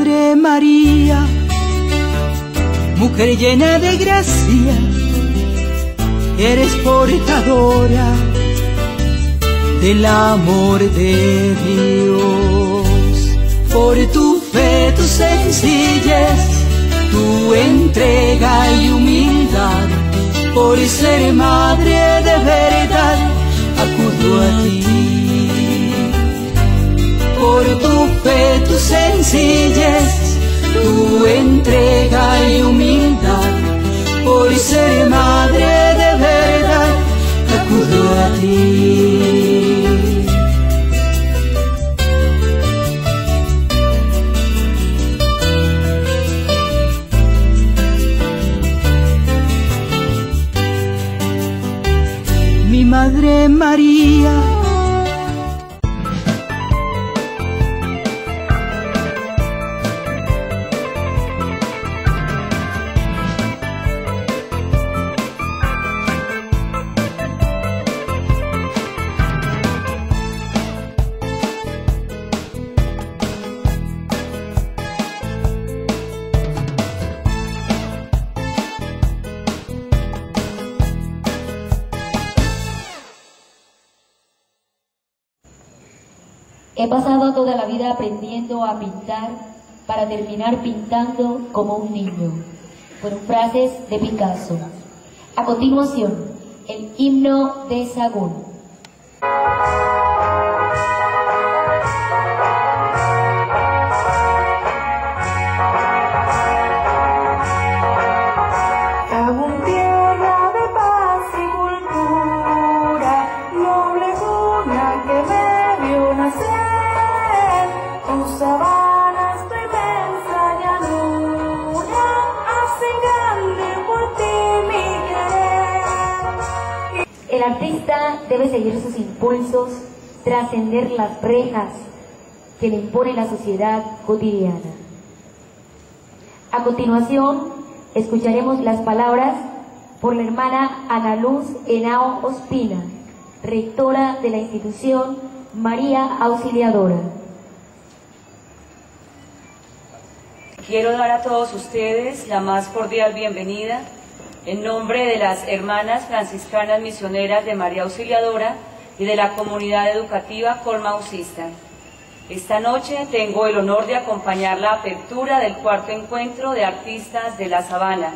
Madre María, mujer llena de gracia, eres portadora del amor de Dios. Por tu fe, tu sencillez, tu entrega y humildad, por ser madre de verdad, acudo a ti. Por tu fe, tu sencillez, tu entrega y humildad, por ser madre de verdad, acudo a ti. Mi Madre María, he pasado toda la vida aprendiendo a pintar para terminar pintando como un niño. Fueron frases de Picasso. A continuación, el himno de Sahagún. El artista debe seguir sus impulsos, trascender las rejas que le impone la sociedad cotidiana. A continuación, escucharemos las palabras por la hermana Ana Luz Henao Ospina, rectora de la institución María Auxiliadora. Quiero dar a todos ustedes la más cordial bienvenida en nombre de las hermanas franciscanas misioneras de María Auxiliadora y de la comunidad educativa Colmausista. Esta noche tengo el honor de acompañar la apertura del cuarto encuentro de artistas de la Sabana,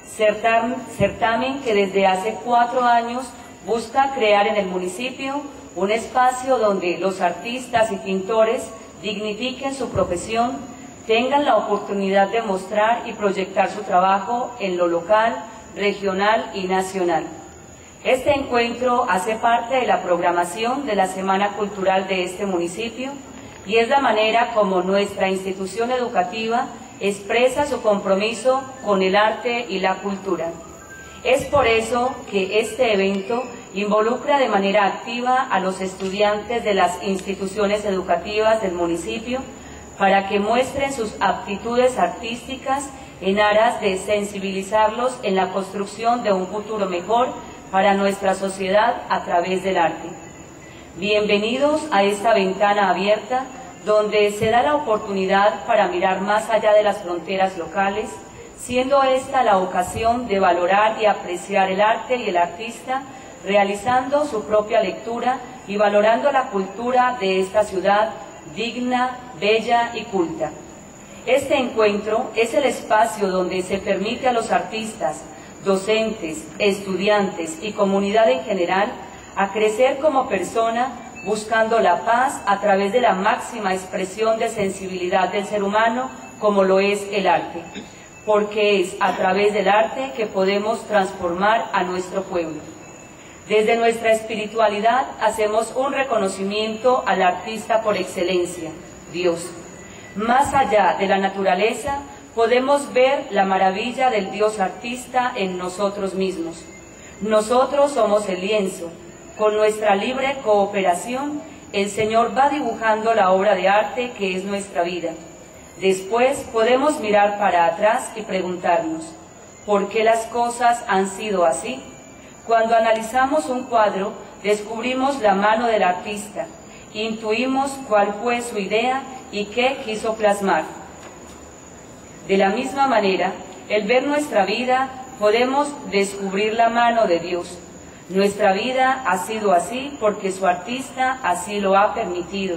certamen que desde hace 4 años busca crear en el municipio un espacio donde los artistas y pintores dignifiquen su profesión, tengan la oportunidad de mostrar y proyectar su trabajo en lo local, regional y nacional. Este encuentro hace parte de la programación de la Semana Cultural de este municipio y es la manera como nuestra institución educativa expresa su compromiso con el arte y la cultura. Es por eso que este evento involucra de manera activa a los estudiantes de las instituciones educativas del municipio para que muestren sus aptitudes artísticas en aras de sensibilizarlos en la construcción de un futuro mejor para nuestra sociedad a través del arte. Bienvenidos a esta ventana abierta donde se da la oportunidad para mirar más allá de las fronteras locales, siendo esta la ocasión de valorar y apreciar el arte y el artista, realizando su propia lectura y valorando la cultura de esta ciudad digna, bella y culta. Este encuentro es el espacio donde se permite a los artistas, docentes, estudiantes y comunidad en general a crecer como persona buscando la paz a través de la máxima expresión de sensibilidad del ser humano como lo es el arte, porque es a través del arte que podemos transformar a nuestro pueblo. Desde nuestra espiritualidad hacemos un reconocimiento al artista por excelencia, Dios. Más allá de la naturaleza, podemos ver la maravilla del Dios artista en nosotros mismos. Nosotros somos el lienzo. Con nuestra libre cooperación, el Señor va dibujando la obra de arte que es nuestra vida. Después podemos mirar para atrás y preguntarnos, ¿por qué las cosas han sido así? Cuando analizamos un cuadro, descubrimos la mano del artista, intuimos cuál fue su idea y qué quiso plasmar. De la misma manera, al ver nuestra vida, podemos descubrir la mano de Dios. Nuestra vida ha sido así porque su artista así lo ha permitido,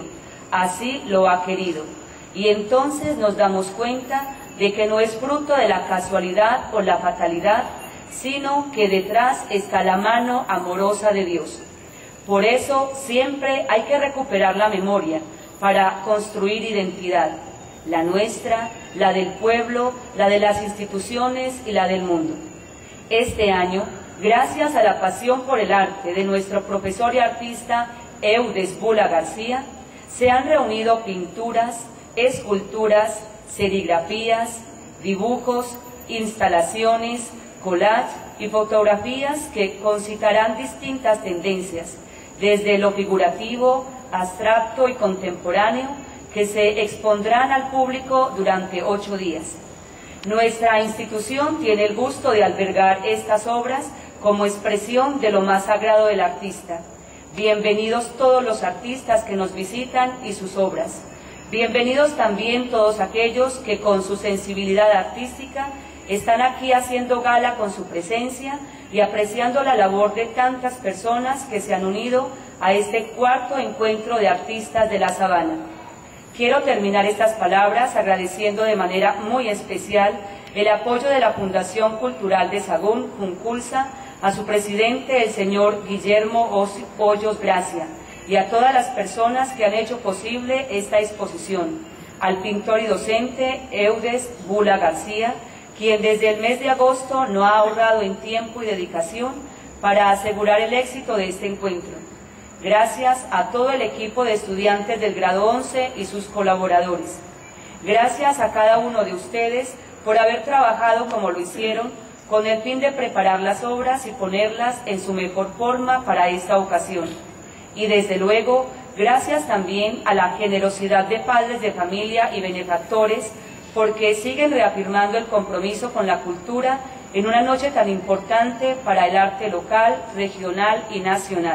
así lo ha querido. Y entonces nos damos cuenta de que no es fruto de la casualidad o la fatalidad, sino que detrás está la mano amorosa de Dios. Por eso siempre hay que recuperar la memoria para construir identidad, la nuestra, la del pueblo, la de las instituciones y la del mundo. Este año, gracias a la pasión por el arte de nuestro profesor y artista Eudes Bula García, se han reunido pinturas, esculturas, serigrafías, dibujos, instalaciones, collage y fotografías que concitarán distintas tendencias, desde lo figurativo, abstracto y contemporáneo, que se expondrán al público durante 8 días. Nuestra institución tiene el gusto de albergar estas obras como expresión de lo más sagrado del artista. Bienvenidos todos los artistas que nos visitan y sus obras. Bienvenidos también todos aquellos que con su sensibilidad artística están aquí haciendo gala con su presencia y apreciando la labor de tantas personas que se han unido a este cuarto encuentro de artistas de la Sabana. Quiero terminar estas palabras agradeciendo de manera muy especial el apoyo de la Fundación Cultural de Sagún, Junculsa, a su presidente, el señor Guillermo Hoyos Gracia, y a todas las personas que han hecho posible esta exposición, al pintor y docente Eudes Bula García, quien desde el mes de agosto no ha ahorrado en tiempo y dedicación para asegurar el éxito de este encuentro. Gracias a todo el equipo de estudiantes del grado 11 y sus colaboradores. Gracias a cada uno de ustedes por haber trabajado como lo hicieron, con el fin de preparar las obras y ponerlas en su mejor forma para esta ocasión. Y desde luego, gracias también a la generosidad de padres de familia y benefactores, porque siguen reafirmando el compromiso con la cultura en una noche tan importante para el arte local, regional y nacional.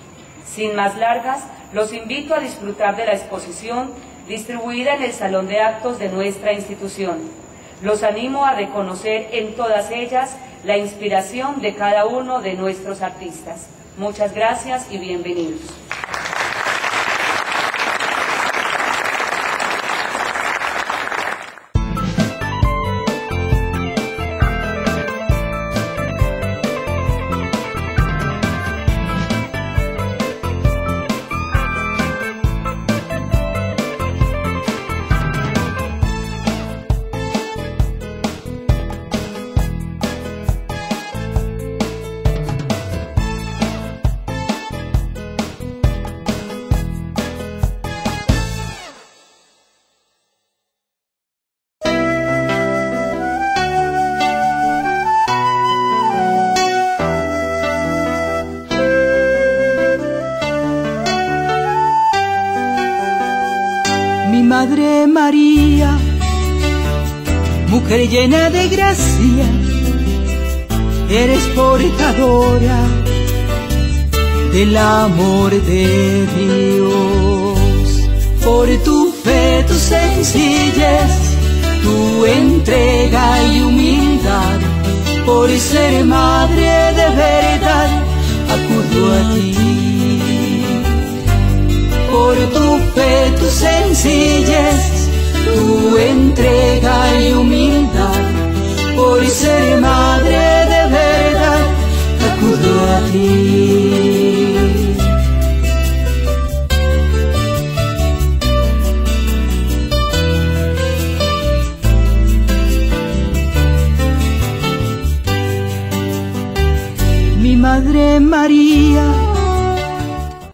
Sin más largas, los invito a disfrutar de la exposición distribuida en el Salón de Actos de nuestra institución. Los animo a reconocer en todas ellas la inspiración de cada uno de nuestros artistas. Muchas gracias y bienvenidos. Madre María, mujer llena de gracia, eres portadora del amor de Dios. Por tu fe, tu sencillez, tu entrega y humildad, por ser madre de verdad, acudo a ti. Por tu fe, tu sencillez, tu entrega y humildad, por ser madre de verdad, acudo a ti. Mi Madre María,